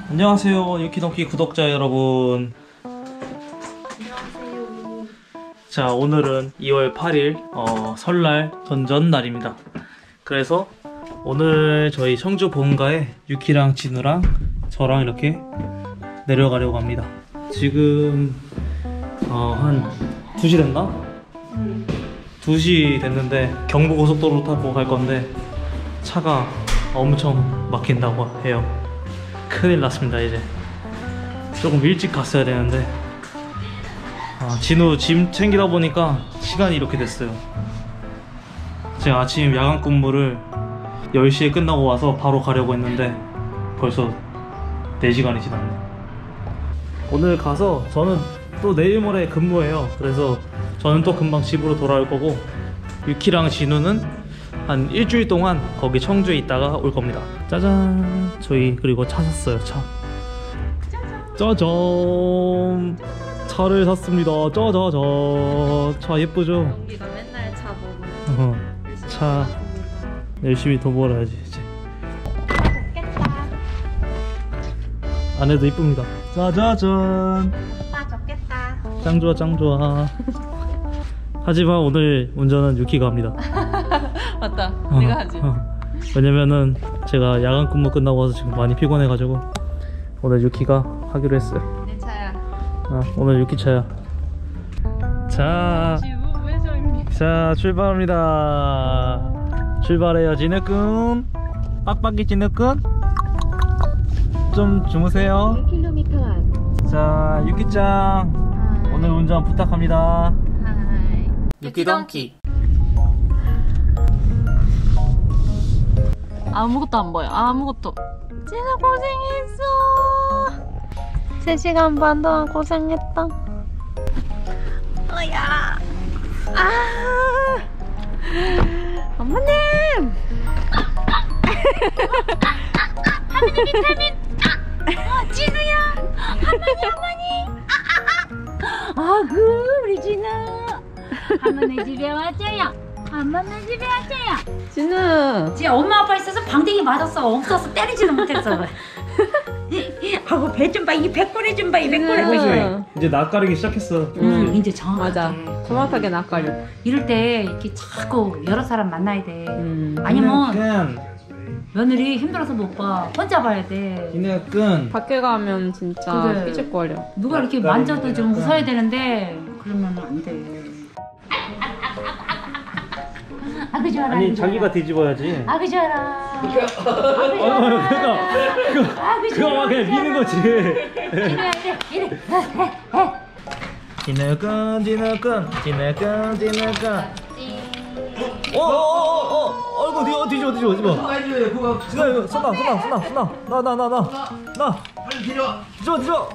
안녕하세요 유키동키 구독자 여러분. 안녕하세요. 자, 오늘은 2월 8일 설날 전전 날입니다. 그래서 오늘 저희 청주 본가에 유키랑 진우랑 저랑 이렇게 내려가려고 합니다. 지금 한 2시 됐나? 2시 됐는데 경부고속도로 타고 갈 건데 차가 엄청 막힌다고 해요. 큰일 났습니다. 이제 조금 일찍 갔어야 되는데 진우 짐 챙기다 보니까 시간이 이렇게 됐어요. 제가 아침 야간 근무를 10시에 끝나고 와서 바로 가려고 했는데 벌써 4시간이 지났네. 오늘 가서 저는 또 내일 모레 근무해요. 그래서 저는 또 금방 집으로 돌아올 거고 유키랑 진우는 한 일주일 동안 거기 청주에 있다가 올 겁니다. 짜잔. 저희 그리고 차 샀어요. 차 짜잔. 차를 샀습니다. 짜자잔. 차 예쁘죠? 우리가 맨날 차 먹으면 차 열심히 돈 벌어야지 이제. 좋겠다. 안에도 이쁩니다. 짜자잔. 오빠 좋겠다. 짱 좋아 짱 좋아. 하지만 오늘 운전은 유키가 합니다. 맞다. 내가 하지. 왜냐면은 제가 야간 근무 끝나고 와서 지금 많이 피곤해가지고 오늘 유키가 하기로 했어요. 내 차야. 오늘 유키 차야. 자, 왜 저입니? 자 출발합니다. 출발해요 진우군. 빡빡이 진우군. 좀 주무세요. 1km 앞. 자 유키짱 오늘 운전 부탁합니다. 하이. 유키동키. 아무것도 안 보여. 아무것도. 진우 고생했어. 3시간 반 동안 고생했다. 어야. 어머님. 할머니 비타민. 진우야. 할머니. 아구 우리 진우. 할머니 집에 왔어요. 할머니 집에 왔어요. 진우. 진짜 엄마 아빠 있어서 방댕이 맞았어. 없어서 때리지는 못했어. 하고 배 좀 봐. 이 배꼽에 좀 봐. 이 배꼽에. 이제 낯가리기 시작했어. 이제 정확하게. 맞아. 정확하게 낯가려. 이럴 때 이렇게 자꾸 여러 사람 만나야 돼. 아니면 며느리 힘들어서 못 봐. 혼자 봐야 돼. 진우군. 밖에 가면 진짜 그래. 삐죽거려. 누가 이렇게 만져도 좀 웃어야 되는데 그러면 안 돼. 아그 좋아라. 아니 자기가 뒤집어야지. 아그 좋아라. 그거 막 그냥 미는 거지. 이래. 진우군 진우군 진우군 진우군. 어이구 뒤집어 진우야 이거 쏘나 빨리 데려. 뒤집어.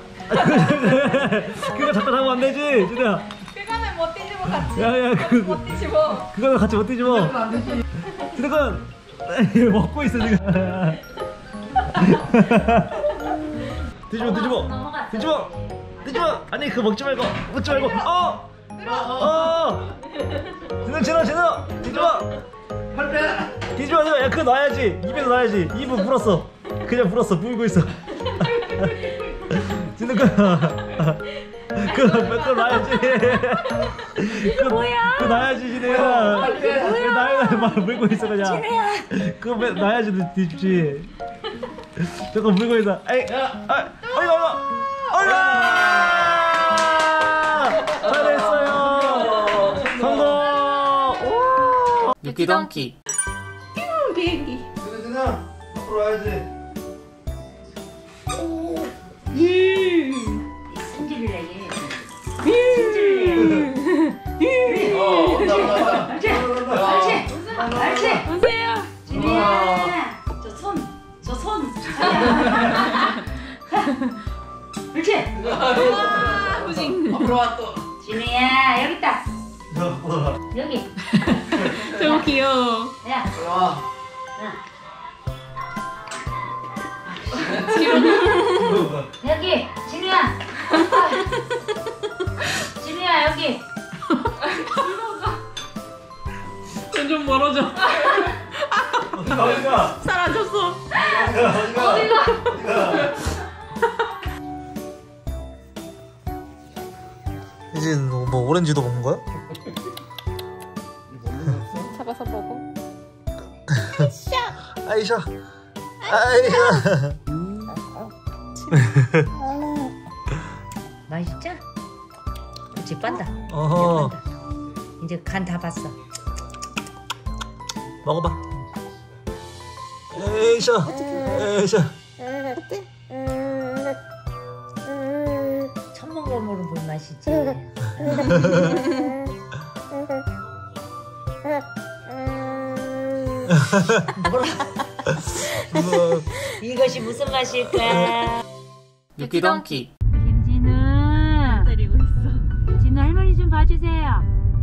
그거 잡고 타면 안 되지 진우야. 그거는 못 뒤집어 같이. 야야 못 뒤집어. 그거는 같이 못 뒤집어. 진우군 먹고 있어 지금. 뒤집어. 아니 그거 먹지 말고. 진우 뒤집어. 야 그거 놔야지. 입에 놔야지. 입은 물었어. 그냥 물고 있어. 진우 그거 놔야지. 뭐야? 그거 놔야지 진우야. 그거 놔야 막 물고 있어 그냥. 진우야. 그거 놔야지 뒤집지. 저거 물고 있어. 잘했어요. 성공. 유키동키. 비행기. 진우 앞으로 와야지. 승질을 내게. 승질을 내게. 옳지. 보세요. 진우야. 저 손. 옳지. 앞으로 와 또. 진우야 여기 있다. 여기. 너무 귀여워. 야. 와. 여기. 진우야. 진우야 여기. 좀 멀어져. 어디가? 사라졌어. 어디가? 오렌지도 먹는 거야? 잡아서 먹어. 아이샤. 아이샤. 맛있죠? 그치 빤다. 어허. 이제 간 다 봤어. 먹어봐. 에이샤. 에이샤. 첫 먹어보는 물 맛이지. 우와. 이것이 무슨 맛일까? 유키동키. 김진우. 때리고 있어. 진우 할머니 좀 봐주세요.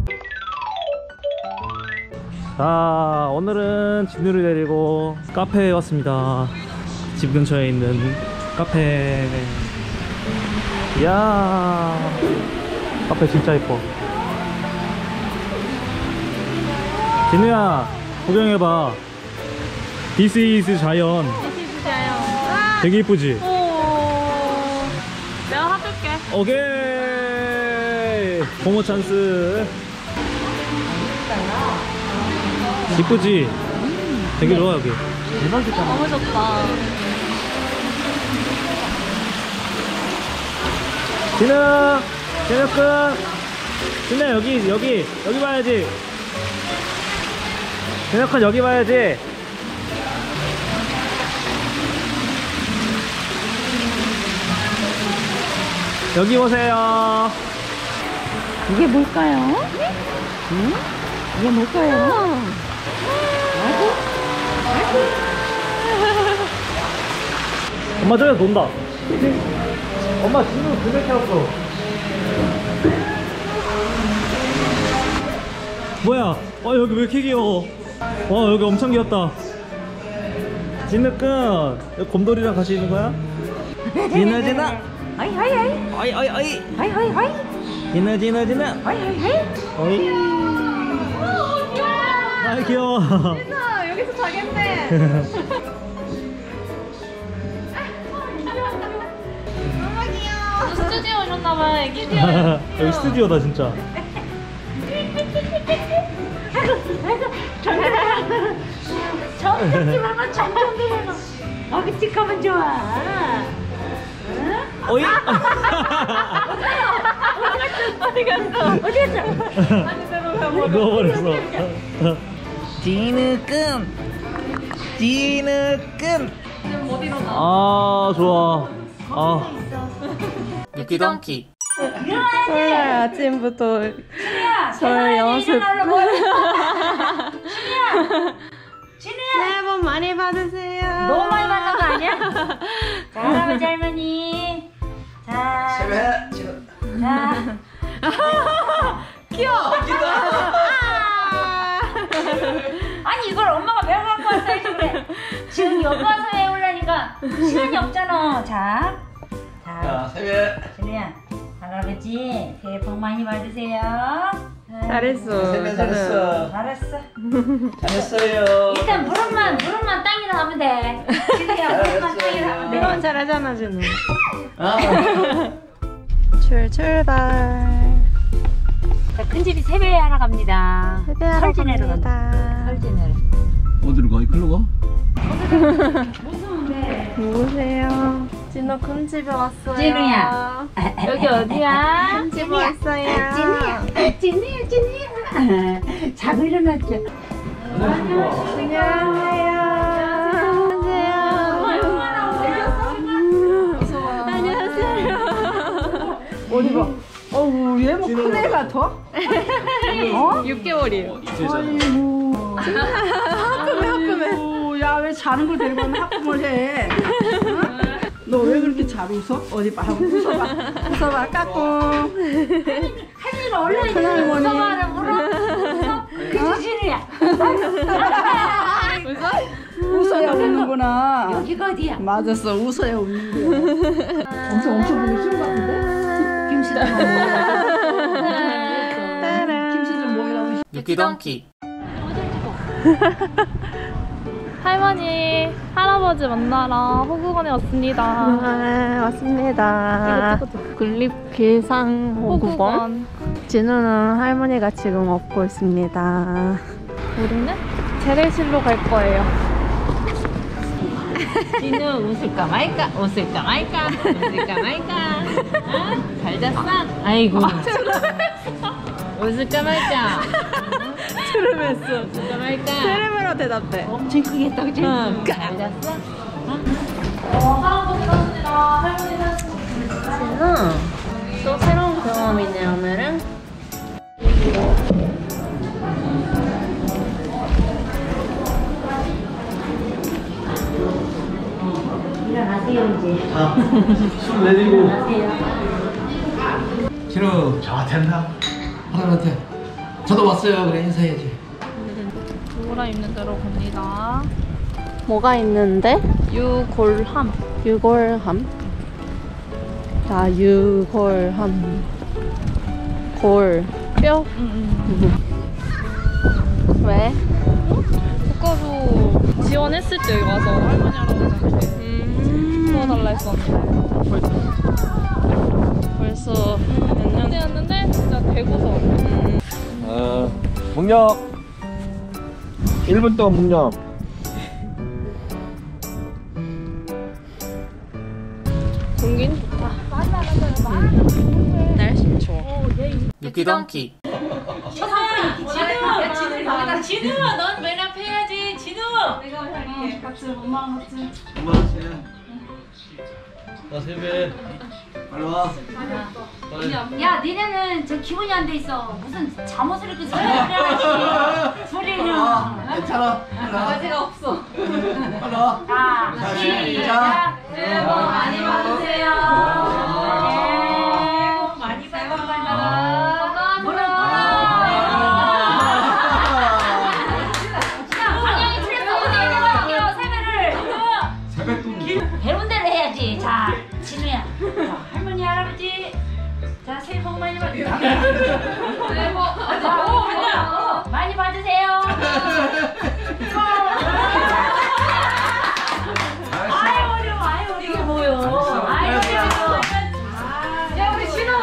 자, 오늘은 진우를 데리고 카페에 왔습니다. 집 근처에 있는 카페. 이야, 카페 진짜 예뻐. 진우야, 구경해봐. This is 자연. 되게 이쁘지? 내가 사줄게. 오케이. 고모 찬스. 이쁘지? 되게 좋아 여기. 대박이다. 너무 좋다. 진우, 진우군. 진우 여기 봐야지. 진우군 여기 봐야지. 여기 보세요. 이게 뭘까요? 응? 이게 뭘까요? 엄마 저기서 논다. 엄마 진우 그네 태웠어. 뭐야? 여기 왜 이렇게 귀여워? 와 여기 엄청 귀엽다. 진우군 여기 곰돌이랑 같이 있는 거야? 진우. 아이 아이 아이 아이. 아이 아이 아이 진우. 어이. 아 귀여워. 아, 여기서 자겠네. 너무 귀여워. 스튜디오 오셨나봐요, 애기들. 여기 스튜디오다 진짜. 점점하면 점점되면 어디 가면 좋아. 어이. 어디 갔어? 어디 갔어? 아니, 내가 왜 누워버렸어. 진우군. 진우군. 지금 못 일어나. 아 좋아. 아. 유키동키. 설날 아침부터 저 연습. 진우야. 새해 복 많이 받으세요. 너무 많이 받는 거 아니야? 자, 할아버지 할머니. 자, 세배. 진우. 자. 귀여워. 아니 이걸 엄마가 왜 갖고 왔어 이제 그래. 지금 여기 와서 해 오려니까 시간이 없잖아. 자, 자, 세배. 진우야, 할아버지 새해 복 많이 받으세요. 잘했어. 세배 잘했어. 알았어. 잘했어요. 일단 무릎만 땅이나 하면 돼. 진우야 무릎만 땅이나 하면 돼. 이건 잘하잖아, 진우. 아. 출발. 자, 큰 집이 세배 하러 갑니다. 세배하러 설지내러 갑니다. 설지내러. 어디로 가? 이끌로 가? 누구세요? 진우 큰 집에 왔어요. 진우야. 여기 어디야? 큰 집에 왔어요. 진우야. 자고 일어났죠. 어디가? 어우 얘 뭐 큰 애 같아? 어? 6개월이에요. 하품해. 야왜 자는 걸 데리고 가면 하품을 해? 너 왜 그렇게 잘 웃어? 어디 봐, 한번 웃어봐. 웃어봐, 까꿍. 할머니가 얼른 큰 할머니. 웃어봐라 물어. 그치 진우야. 웃어야 웃는구나. 여기가 어디야? 맞았어, 웃어야 웃는 거야. 엄청 보기 싫은 것 같은데? 김치도 김치 좀 모이라고. 유키동키. 할머니, 할아버지 만나러 호국원에 왔습니다. 맞습니다. 군립길상 호국원. 진우는 할머니가 지금 업고 있습니다. 우리는 재래실로 갈 거예요. 진우 웃을까 말까 웃을까 말까 웃을까 말까. 잘 잤어? 아이고. 웃을까 말까. 트름했어. 웃을까 말까. 트름으로 대답해. 엄청 크게 했다 그치? 잘 잤어? 할아버지 샀습니다. 할머니 샀습니다. 진우 또 새로운 경험이네 오늘은. 일어나세요 이제. 술 내리고. 일어나세요. 진우 저 된다. 할아버지한테 저도 왔어요. 그래 인사해야지. 누구랑 입는 대로 갑니다. 뭐가 있는데? 유골함. 유골함. 자, 유골함. 골. 뼈. 왜? 국가수 지원했을 때 여기 와서 할머니 할아버지한테 도와달라 했었는데 벌써 몇 년이었는데 진짜 대구서. 묵념 1분 동안 묵념. 공기는 좋다. 날씨 좋아. 유기동키. 진우 넌 맨 앞에 해야지 진우. 같이 엄마랑 같이. 나 세배. 빨리 와. 야 니네는 저 기분이 안 돼 있어. 무슨 잠옷을 이렇게 소리를 소리는. 괜찮아. 아버지가 없어. 빨리 와. 자 시작. 새해 복 많이 받으세요. 많이 받아. 방향이 틀렸어. 어디 해볼게요 세배를. 배운 대로 해야지. 자 진우야. 자, 할머니 할아버지. 자 새해 복 많이 받으세요. 새해 복 많이 받으세요. 아유 어려워. 아유 어려워. 이게 뭐요? 아유 어려워. 야 우리 진우.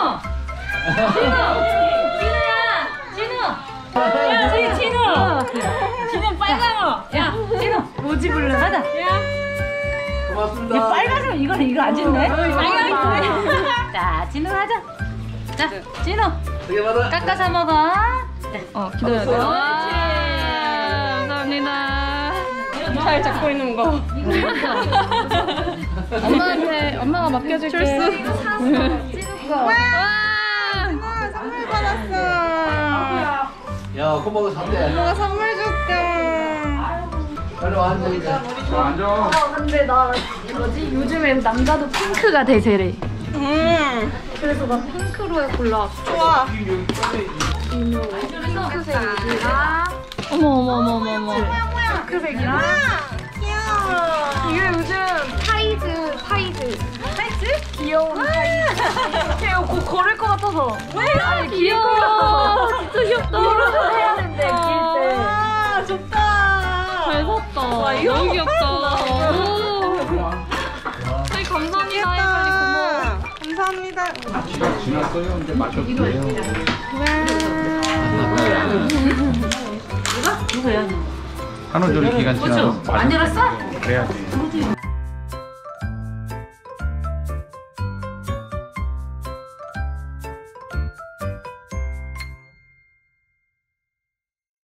야 저기 진우 빨강어. 야 진우 뭐지 불러 가자. 고맙습니다. 야 빨간색 이거 안 짓네. 빨강이 그래. 자 진우 하자. 자 진우 되게 받아. 깎아서 먹어. 기다려야 돼. 감사합니다. 잘 잡고 있는 거. 엄마한테 엄마가 맡겨줄게. 선물 받았어. 야 고마워 산대. 엄마가 선물 줄게. 빨리 와 앉아 이제. 앉아. 근데 나 뭐지? 요즘에 남자도 핑크가 대세래. 그래서 나 핑크로 골라왔어. 좋아. 핑크색이랑 어머 핑크색이랑 이게 요즘 타이즈 귀여운 타이즈 걔 걸을 것 같아서 왜? 아니 귀여워 진짜 귀엽다 해야 된대 길때 아, 좋다. 잘 샀다 너무 귀엽다 오. 되게 감사합니다 빨리 고마워 감사합니다. 지났어요. 이제 마셨어요. 누구야? 한우조리 기간 지나서 안 열었어? 그래야지.